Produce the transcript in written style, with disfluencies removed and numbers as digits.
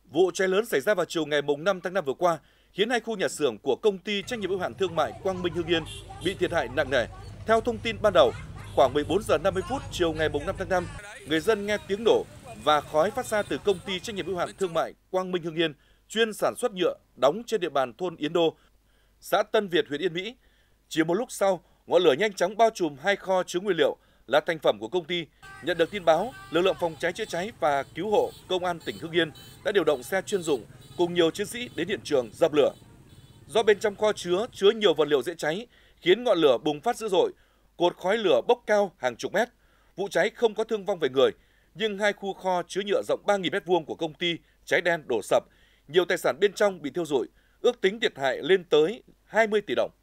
Vụ cháy lớn xảy ra vào chiều ngày 5 tháng 5 vừa qua khiến hai khu nhà xưởng của công ty trách nhiệm hữu hạn thương mại Quang Minh Hưng Yên bị thiệt hại nặng nề. Theo thông tin ban đầu, khoảng 14 giờ 50 phút chiều ngày 5 tháng 5, người dân nghe tiếng nổ và khói phát ra từ công ty trách nhiệm hữu hạn thương mại Quang Minh Hưng Yên chuyên sản xuất nhựa đóng trên địa bàn thôn Yến Đô, xã Tân Việt, huyện Yên Mỹ. Chỉ một lúc sau, ngọn lửa nhanh chóng bao trùm hai kho chứa nguyên liệu là thành phẩm của công ty. Nhận được tin báo, lực lượng phòng cháy chữa cháy và cứu hộ công an tỉnh Hưng Yên đã điều động xe chuyên dụng cùng nhiều chiến sĩ đến hiện trường dập lửa. Do bên trong kho chứa nhiều vật liệu dễ cháy, khiến ngọn lửa bùng phát dữ dội, cột khói lửa bốc cao hàng chục mét. Vụ cháy không có thương vong về người, nhưng hai khu kho chứa nhựa rộng 3.000 m² của công ty cháy đen đổ sập, nhiều tài sản bên trong bị thiêu rụi, ước tính thiệt hại lên tới 20 tỷ đồng.